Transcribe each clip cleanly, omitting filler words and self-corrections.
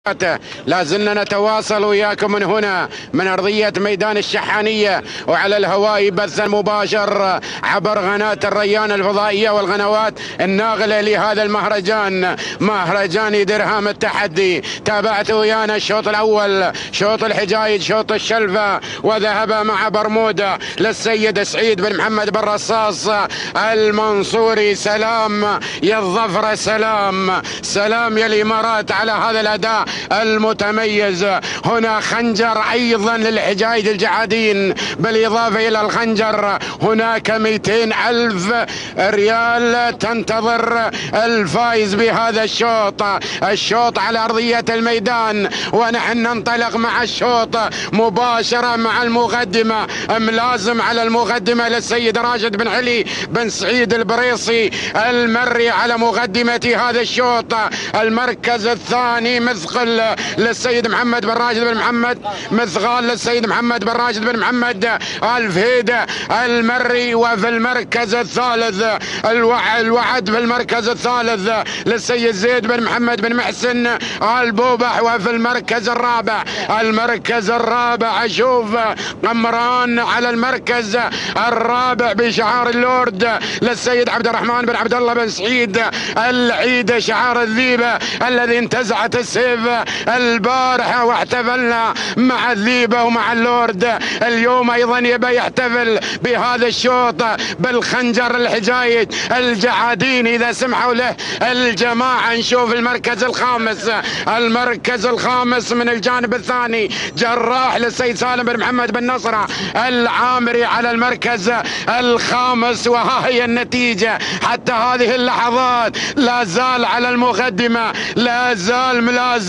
لا زلنا نتواصل وياكم من هنا من أرضية ميدان الشحانية، وعلى الهواء بث مباشر عبر قناة الريان الفضائية والقنوات الناقلة لهذا المهرجان، مهرجان درهام التحدي. تابعت ويانا الشوط الأول، شوط الحجايج، شوط الشلفة، وذهب مع برمودا للسيد سعيد بن محمد بن رصاص المنصوري. سلام يا الظفرة، سلام سلام يا الإمارات على هذا الأداء المتميز. هنا خنجر ايضا للحجايج الجعادين، بالاضافه الى الخنجر هناك 200,000 ريال تنتظر الفائز بهذا الشوط. الشوط على ارضيه الميدان، ونحن ننطلق مع الشوط مباشره مع المقدمه. ملازم على المقدمه للسيد راشد بن علي بن سعيد البريصي المري على مقدمه هذا الشوط. المركز الثاني مثقل للسيد محمد بن راشد بن محمد، مثقال للسيد محمد بن راشد بن محمد الفهيدة المري. وفي المركز الثالث الوعد في المركز الثالث للسيد زيد بن محمد بن محسن البوبح. وفي المركز الرابع، المركز الرابع اشوف قمران على المركز الرابع بشعار اللورد للسيد عبد الرحمن بن عبد الله بن سعيد العيد، شعار الذيبة الذي انتزعت السيف البارحة واحتفلنا مع الذيبة ومع اللورد. اليوم ايضا يبى يحتفل بهذا الشوط بالخنجر الحجايج الجعادين اذا سمحوا له الجماعة. نشوف المركز الخامس، المركز الخامس من الجانب الثاني جراح للسيد سالم بن محمد بن نصرة العامري على المركز الخامس. وها هي النتيجة حتى هذه اللحظات، لا زال على المقدمة، لا زال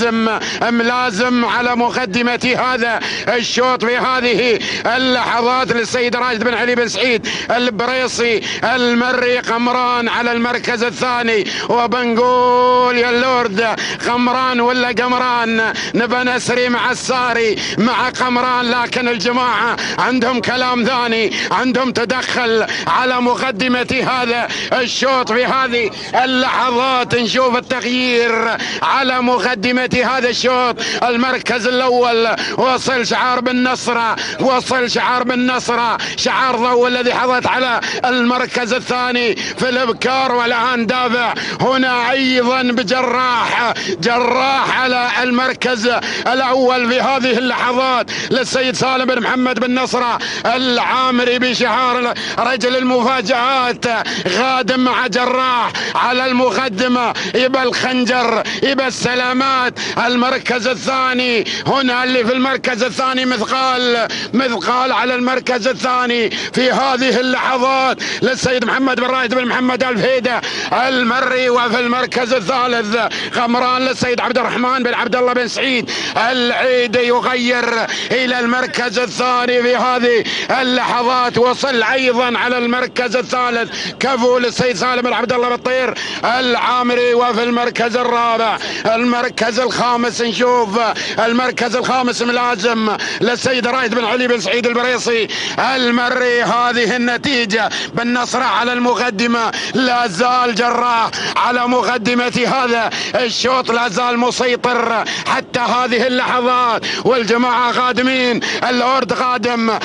ملازم على مقدمة هذا الشوط في هذه اللحظات للسيد راشد بن علي بن سعيد البريصي المري. قمران على المركز الثاني، وبنقول يا اللورد قمران ولا قمران، نبى نسري مع الساري مع قمران، لكن الجماعة عندهم كلام ثاني، عندهم تدخل على مقدمة هذا الشوط في هذه اللحظات. نشوف التغيير على مقدمة هذا الشوط. المركز الاول وصل شعار بالنصرة، وصل شعار بالنصرة، شعار ضوء الذي حظت على المركز الثاني في الابكار، والان دافع هنا ايضا بجراح، جراح على المركز الاول في هذه اللحظات للسيد سالم بن محمد بن نصرة العامري بشعار رجل المفاجآت. غادم مع جراح على المقدمة، يبى الخنجر، يبى السلامات. المركز الثاني هنا اللي في المركز الثاني مثقال على المركز الثاني في هذه اللحظات للسيد محمد بن راشد بن محمد الفهيدة المري. وفي المركز الثالث قمران للسيد عبد الرحمن بن عبد الله بن سعيد العيد يغير الى المركز الثاني في هذه اللحظات. وصل ايضا على المركز الثالث كفو للسيد سالم بن عبد الله بالطير العامري. وفي المركز الرابع، المركز الخامس، نشوف المركز الخامس ملازم للسيد راشد بن علي بن سعيد البريصي المري. هذه النتيجة بالنصرة على المقدمة، لا زال جراح على مقدمة هذا الشوط، لا زال مسيطر حتى هذه اللحظات. والجماعة قادمين، الأورد قادم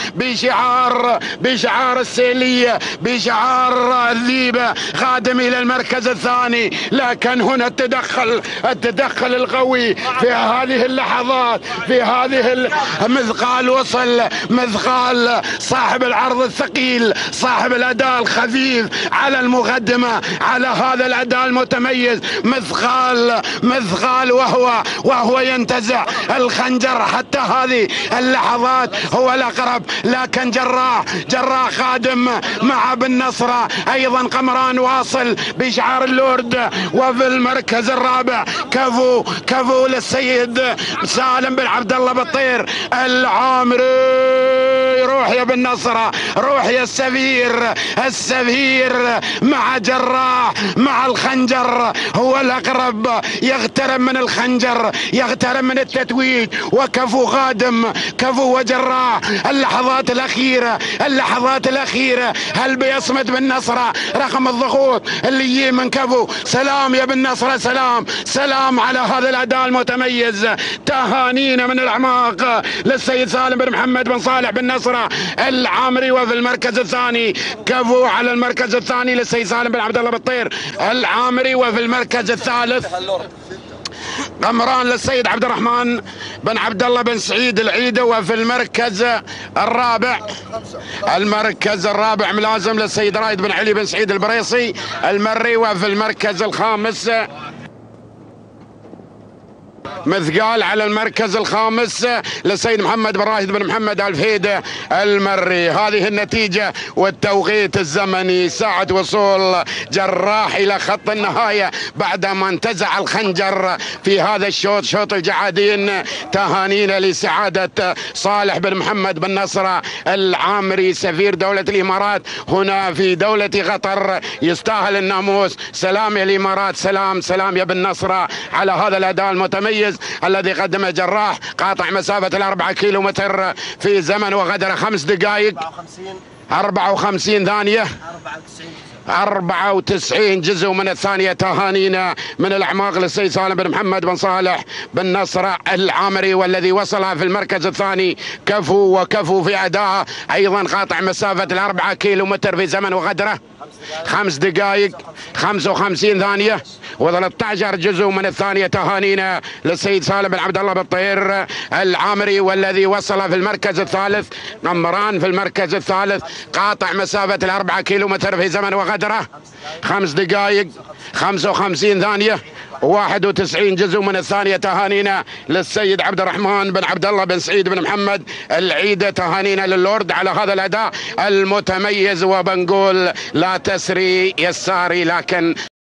بشعار السيلية، بشعار الذيبة، قادم إلى المركز الثاني. لكن هنا التدخل القوي في هذه اللحظات، في هذه مثقال وصل، مثقال صاحب العرض الثقيل، صاحب الأداء الخفيف على المقدمة، على هذا الأداء المتميز. مثقال وهو ينتزع الخنجر حتى هذه اللحظات، هو الأقرب. لكن جراح قادم مع بن نصرة ايضا. قمران واصل بشعار اللورد. وفي المركز الرابع كفو للسيد سالم بن عبد الله بالطير العامري روح يا بن نصرة، روح يا السفير. السفير مع جراح مع الخنجر، هو الأقرب، يغترم من الخنجر، يغترم من التتويج، وكفو خادم كفو وجراح. اللحظات الأخيرة، اللحظات الأخيرة، هل بيصمد بن نصرة رقم الضغوط اللي يجي من كفو؟ سلام يا بن نصرة، سلام سلام على هذا الأداء المتميز. تهانينا من الأعماق للسيد سالم بن محمد بن صالح بن نصرة العامري. وفي المركز الثاني كفو على المركز الثاني للسيد سالم بن عبد الله بالطير العامري. وفي المركز الثالث قمران للسيد عبد الرحمن بن عبد الله بن سعيد العيدة. وفي المركز الرابع، المركز الرابع ملازم للسيد رايد بن علي بن سعيد البريصي المري. وفي المركز الخامس مثقال على المركز الخامس للسيد محمد بن راشد بن محمد الفهيدة المري. هذه النتيجة والتوقيت الزمني، ساعة وصول جراح إلى خط النهاية بعدما انتزع الخنجر في هذا الشوط، شوط الجعادين. تهانينا لسعادة صالح بن محمد بن نصرة العامري سفير دولة الإمارات هنا في دولة قطر، يستاهل الناموس. سلام يا الإمارات، سلام سلام يا بن نصرة على هذا الأداء المتميز الذي قدمه جراح، قاطع مسافة ال4 كيلومتر في زمن وغدر 5 دقائق 54 ثانية 94 جزء من الثانية. تهانينا من الأعماق للسيد سالم بن محمد بن صالح بن نصرة العامري، والذي وصل في المركز الثاني كفو، وكفو في أداء أيضا قاطع مسافة ال4 كيلومتر في زمن وغدره 5 دقائق 55 ثانية و13 جزء من الثانية. تهانينا للسيد سالم بن عبد الله بالطير العامري، والذي وصل في المركز الثالث قمران في المركز الثالث، قاطع مسافة ال4 كيلومتر في زمن وغدره 5 دقائق 55 ثانية و91 جزء من الثانية. تهانينا للسيد عبد الرحمن بن عبد الله بن سعيد بن محمد العيدة. تهانينا للورد على هذا الأداء المتميز، وبنقول لا تسري يساري لكن